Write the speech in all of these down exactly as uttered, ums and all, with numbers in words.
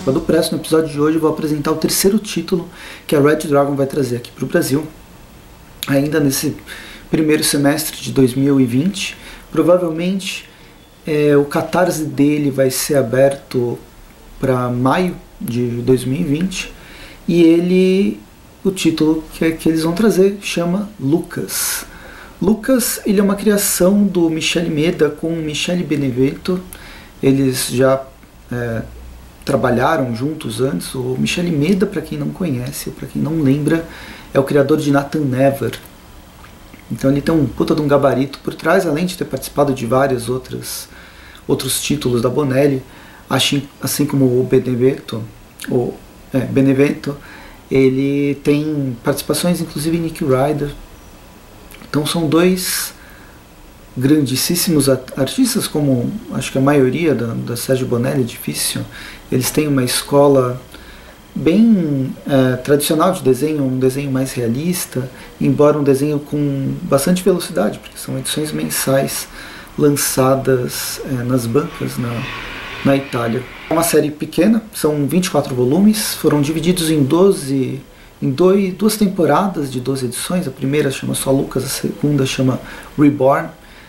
Chapéu do Presto. No episódio de hoje eu vou apresentar o terceiro título que a Red Dragon vai trazer aqui para o Brasil, ainda nesse primeiro semestre de dois mil e vinte. Provavelmente é, o catarse dele vai ser aberto para maio de dois mil e vinte, e ele, o título que, que eles vão trazer chama Lucas. Lucas, ele é uma criação do Michele Meda com Michele Benevento. Eles já é, trabalharam juntos antes. O Michele Meda, para quem não conhece, ou para quem não lembra, é o criador de Nathan Never. Então ele tem um puta de um gabarito por trás, além de ter participado de vários outros, outros títulos da Bonelli, assim, assim como o Benevento, o, é, Benevento, ele tem participações inclusive em Nick Ryder. Então são dois grandíssimos artistas, como acho que a maioria da, da Sérgio Bonelli, é difícil. Eles têm uma escola bem é, tradicional de desenho, um desenho mais realista, embora um desenho com bastante velocidade, porque são edições mensais lançadas é, nas bancas na, na Itália. É uma série pequena, são vinte e quatro volumes, foram divididos em doze em dois, duas temporadas de doze edições. A primeira chama só Lucas, a segunda chama Reborn,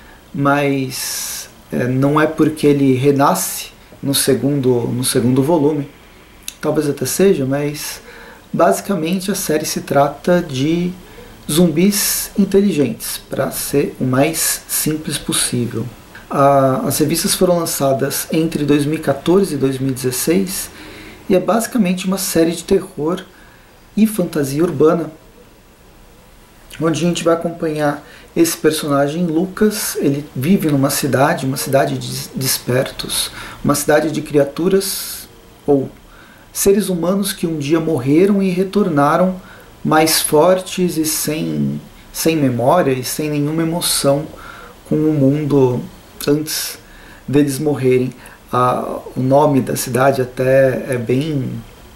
mas é, não é porque ele renasce no segundo, no segundo volume, talvez até seja, mas basicamente a série se trata de zumbis inteligentes, para ser o mais simples possível. A, as revistas foram lançadas entre dois mil e quatorze e dois mil e dezesseis, e é basicamente uma série de terror e fantasia urbana, onde a gente vai acompanhar esse personagem Lucas. Ele vive numa cidade, uma cidade de despertos, uma cidade de criaturas ou seres humanos que um dia morreram e retornaram mais fortes e sem, sem memória e sem nenhuma emoção com o mundo antes deles morrerem. Ah, o nome da cidade até é bem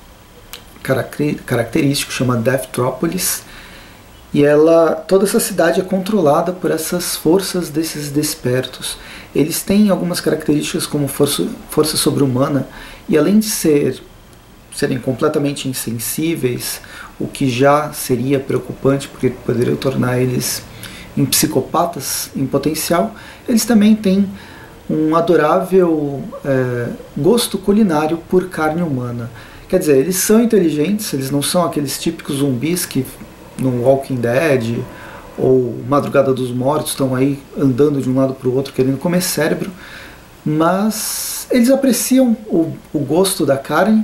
característico, chama Deathtropolis, e ela, toda essa cidade é controlada por essas forças desses despertos. Eles têm algumas características como força, força sobre-humana, e além de ser, serem completamente insensíveis, o que já seria preocupante porque poderia tornar eles em psicopatas em potencial, eles também têm um adorável é, gosto culinário por carne humana. Quer dizer, eles são inteligentes, eles não são aqueles típicos zumbis que no Walking Dead ou Madrugada dos Mortos estão aí andando de um lado para o outro querendo comer cérebro, mas eles apreciam o, o gosto da carne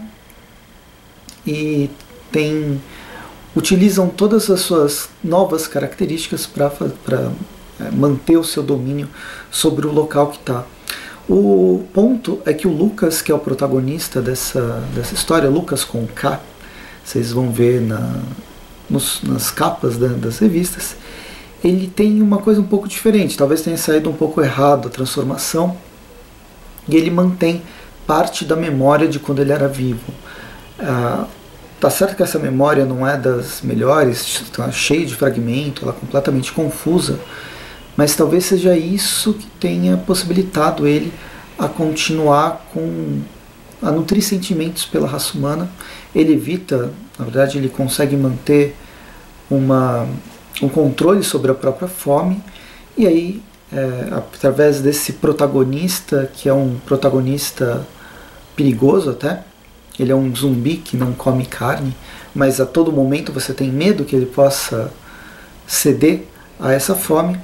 e tem, utilizam todas as suas novas características para é, manter o seu domínio sobre o local que está. O ponto é que o Lucas, que é o protagonista dessa, dessa história, Lucas com K, vocês vão ver na, nos, nas capas da, das revistas, ele tem uma coisa um pouco diferente. Talvez tenha saído um pouco errado a transformação, e ele mantém parte da memória de quando ele era vivo. Ah, tá certo que essa memória não é das melhores, está cheia de fragmento, ela é completamente confusa, mas talvez seja isso que tenha possibilitado ele a continuar com, a nutrir sentimentos pela raça humana. Ele evita, na verdade ele consegue manter uma, um controle sobre a própria fome, e aí é, através desse protagonista, que é um protagonista perigoso até, ele é um zumbi que não come carne, mas a todo momento você tem medo que ele possa ceder a essa fome.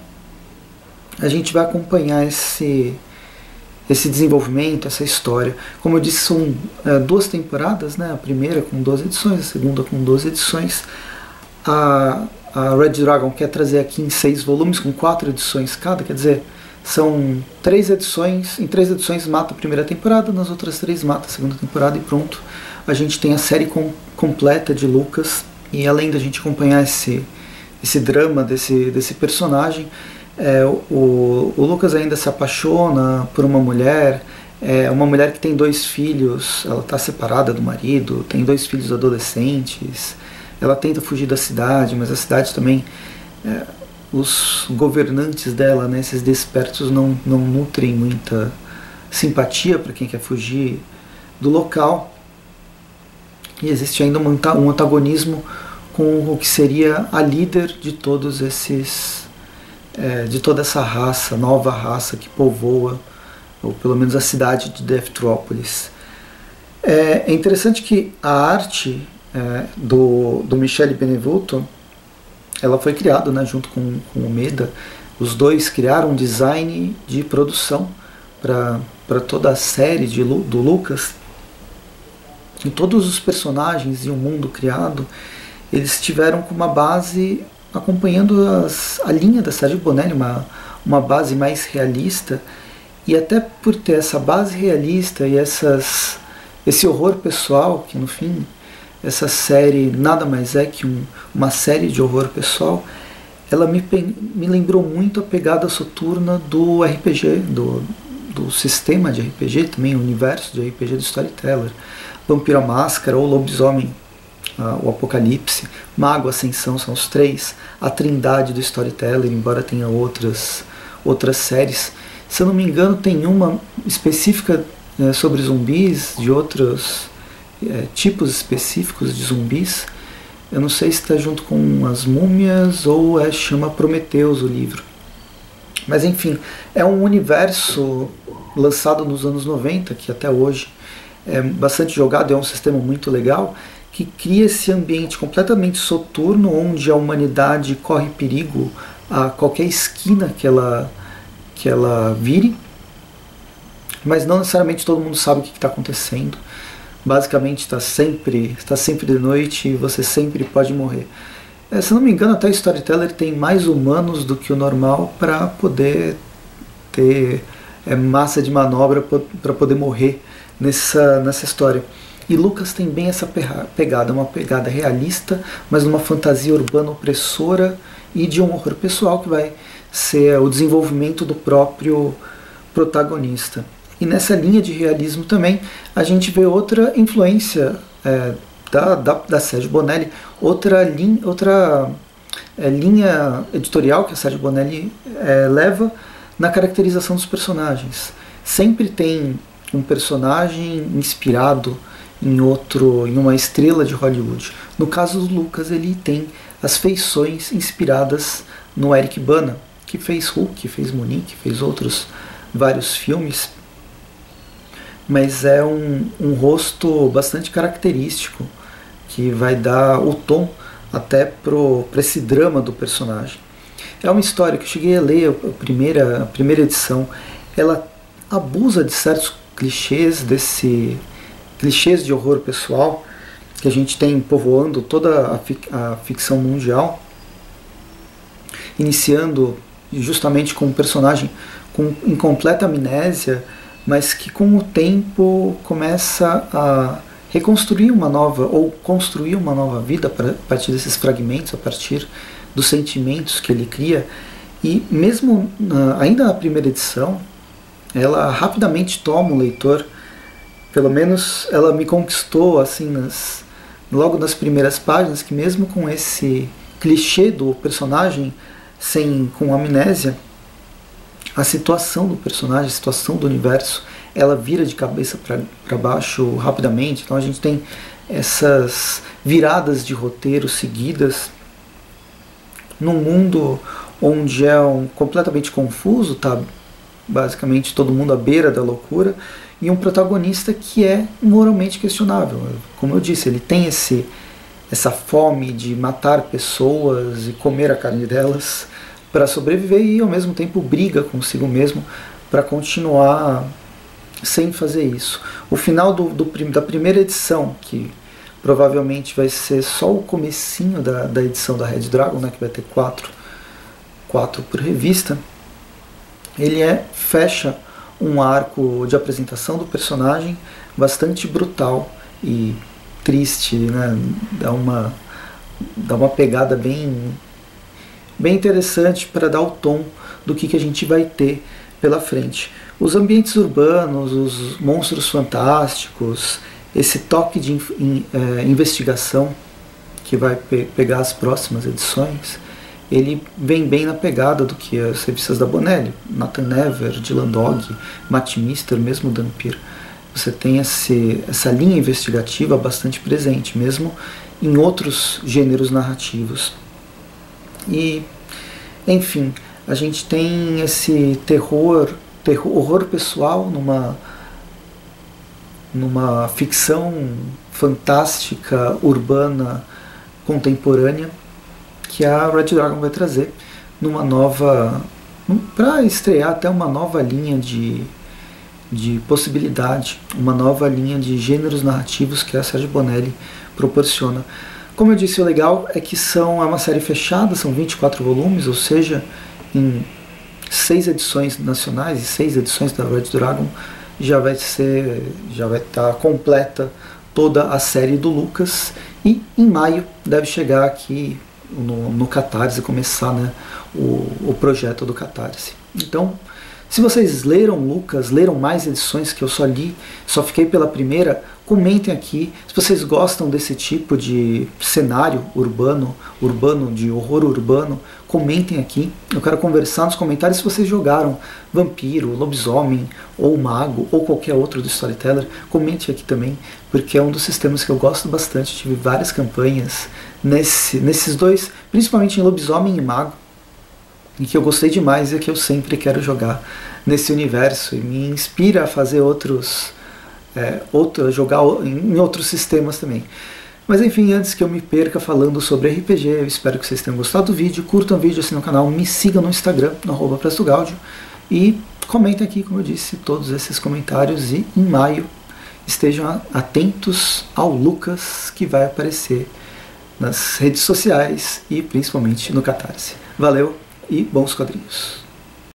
A gente vai acompanhar esse, esse desenvolvimento, essa história. Como eu disse, são é, duas temporadas, né? A primeira com doze edições, a segunda com doze edições. A, a Red Dragon quer trazer aqui em seis volumes, com quatro edições cada, quer dizer, são três edições, em três edições mata a primeira temporada, nas outras três mata a segunda temporada e pronto. A gente tem a série com, completa de Lucas, e além da gente acompanhar esse, esse drama desse, desse personagem, É, o, o Lucas ainda se apaixona por uma mulher, é uma mulher que tem dois filhos, ela está separada do marido, tem dois filhos adolescentes, ela tenta fugir da cidade, mas a cidade também, é, os governantes dela, né, esses despertos, não, não nutrem muita simpatia para quem quer fugir do local. e existe ainda um antagonismo com o que seria a líder de todos esses, é, de toda essa raça, nova raça que povoa, ou pelo menos a cidade de Deathtropolis. É, é interessante que a arte é, do, do Michele Benevuto, ela foi criada, né, junto com, com o Meda. Os dois criaram um design de produção para toda a série de, do Lucas. E todos os personagens e o mundo criado, eles tiveram com uma base acompanhando as, a linha da Sérgio Bonelli, uma, uma base mais realista. E até por ter essa base realista e essas, esse horror pessoal, que no fim essa série nada mais é que um, uma série de horror pessoal, ela me, me lembrou muito a pegada soturna do R P G, do, do sistema de R P G, também o universo de R P G do Storyteller. Vampiro à Máscara ou Lobisomem, uh, o Apocalipse, Mago, Ascensão, são os três. A trindade do Storyteller, embora tenha outras, outras séries. Se eu não me engano, tem uma específica é, sobre zumbis, de outros é, tipos específicos de zumbis. Eu não sei se está junto com as Múmias ou é, chama Prometheus o livro. Mas enfim, é um universo lançado nos anos noventa, que até hoje é bastante jogado, é um sistema muito legal, que cria esse ambiente completamente soturno, onde a humanidade corre perigo a qualquer esquina que ela, que ela vire, mas não necessariamente todo mundo sabe o que está acontecendo. Basicamente está sempre, está sempre de noite e você sempre pode morrer. É, se não me engano, até o Storyteller tem mais humanos do que o normal para poder ter é, massa de manobra para poder morrer nessa, nessa história. E Lucas tem bem essa pegada, uma pegada realista, mas numa fantasia urbana opressora e de um horror pessoal que vai ser o desenvolvimento do próprio protagonista. E nessa linha de realismo também a gente vê outra influência é, da, da, da Sérgio Bonelli, outra, lin, outra é, linha editorial que a Sérgio Bonelli é, leva na caracterização dos personagens. Sempre tem um personagem inspirado em outro, em uma estrela de Hollywood. No caso do Lucas, ele tem as feições inspiradas no Eric Bana, que fez Hulk, que fez Monique, fez outros vários filmes, mas é um, um rosto bastante característico, que vai dar o tom até para esse drama do personagem. É uma história que eu cheguei a ler, a primeira, a primeira edição, ela abusa de certos clichês, desse clichês de horror pessoal que a gente tem povoando toda a, fic, a ficção mundial, iniciando justamente com um personagem com incompleta amnésia, mas que com o tempo começa a reconstruir uma nova, ou construir uma nova vida a partir desses fragmentos, a partir dos sentimentos que ele cria. E mesmo ainda na primeira edição, ela rapidamente toma o leitor, pelo menos ela me conquistou assim nas, logo nas primeiras páginas, que mesmo com esse clichê do personagem sem, com amnésia, a situação do personagem, a situação do universo, ela vira de cabeça para baixo rapidamente. Então a gente tem essas viradas de roteiro seguidas num mundo onde é um, completamente confuso, tá basicamente todo mundo à beira da loucura, e um protagonista que é moralmente questionável. Como eu disse, ele tem esse, essa fome de matar pessoas e comer a carne delas para sobreviver, e ao mesmo tempo briga consigo mesmo para continuar sem fazer isso. O final do, do, da primeira edição, que provavelmente vai ser só o comecinho da, da edição da Red Dragon, né, que vai ter quatro, quatro por revista, ele é, fecha um arco de apresentação do personagem bastante brutal e triste, né? Dá uma, dá uma pegada bem, bem interessante para dar o tom do que, que a gente vai ter pela frente. Os ambientes urbanos, os monstros fantásticos, esse toque de in, é, investigação que vai pe pegar as próximas edições, ele vem bem na pegada do que as revistas da Bonelli, Nathan Never, Dylan Dog, Matt Mister, mesmo Dhampir. você tem esse, essa linha investigativa bastante presente, mesmo em outros gêneros narrativos. E, enfim, a gente tem esse terror, terror horror pessoal numa, numa ficção fantástica, urbana, contemporânea, que a Red Dragon vai trazer numa nova, para estrear até uma nova linha de, de possibilidade, uma nova linha de gêneros narrativos que a Sergio Bonelli proporciona. Como eu disse, o legal é que são, é uma série fechada, são vinte e quatro volumes, ou seja, em seis edições nacionais e seis edições da Red Dragon já vai ser, já vai estar completa toda a série do Lucas, e em maio deve chegar aqui no, no Catarse, começar, né, o, o projeto do Catarse. Então, se vocês leram Lucas, leram mais edições que eu só li, só fiquei pela primeira, comentem aqui se vocês gostam desse tipo de cenário urbano, urbano, de horror urbano, comentem aqui. Eu quero conversar nos comentários se vocês jogaram Vampiro, Lobisomem, ou Mago, ou qualquer outro do Storyteller. Comente aqui também, porque é um dos sistemas que eu gosto bastante. Tive várias campanhas nesse, nesses dois, principalmente em Lobisomem e Mago, e que eu gostei demais e que eu sempre quero jogar nesse universo, e me inspira a fazer outros, é, outro, jogar em outros sistemas também. Mas enfim, antes que eu me perca falando sobre R P G, eu espero que vocês tenham gostado do vídeo, curtam o vídeo, assinem o canal, me sigam no Instagram, no arroba Presto Gaudio, e comentem aqui, como eu disse, todos esses comentários, e em maio estejam atentos ao Lucas, que vai aparecer nas redes sociais e principalmente no Catarse. Valeu! E bons quadrinhos.